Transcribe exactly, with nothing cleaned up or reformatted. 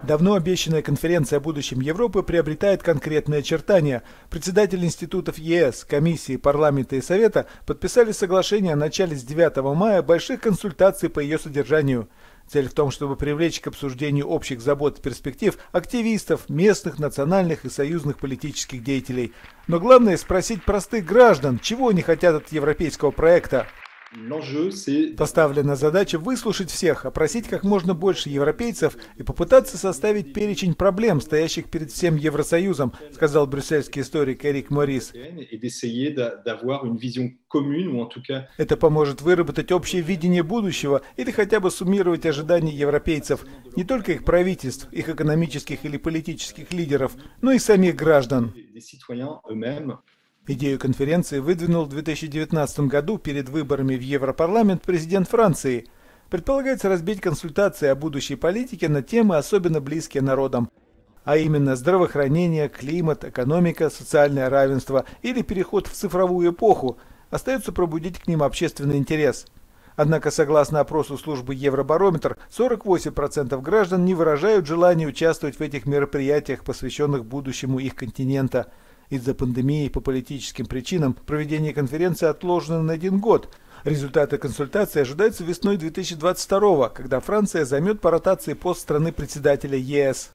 Давно обещанная конференция о будущем Европы приобретает конкретные очертания. Председатели институтов ЕС, Комиссии, Парламента и Совета подписали соглашение о начале с девятого мая больших консультаций по ее содержанию. Цель в том, чтобы привлечь к обсуждению общих забот и перспектив активистов, местных, национальных и союзных политических деятелей. Но главное спросить простых граждан, чего они хотят от европейского проекта. Поставлена задача выслушать всех, опросить как можно больше европейцев и попытаться составить перечень проблем, стоящих перед всем Евросоюзом, сказал брюссельский историк Эрик Морис. Это поможет выработать общее видение будущего или хотя бы суммировать ожидания европейцев, не только их правительств, их экономических или политических лидеров, но и самих граждан. Идею конференции выдвинул в две тысячи девятнадцатом году перед выборами в Европарламент президент Франции. Предполагается разбить консультации о будущей политике на темы, особенно близкие народам, а именно здравоохранение, климат, экономика, социальное равенство или переход в цифровую эпоху. Остается пробудить к ним общественный интерес. Однако, согласно опросу службы Евробарометр, сорок восемь процентов граждан не выражают желания участвовать в этих мероприятиях, посвященных будущему их континента. Из-за пандемии по политическим причинам проведение конференции отложено на один год. Результаты консультаций ожидаются весной две тысячи двадцать второго, когда Франция займет по ротации пост страны председателя ЕС.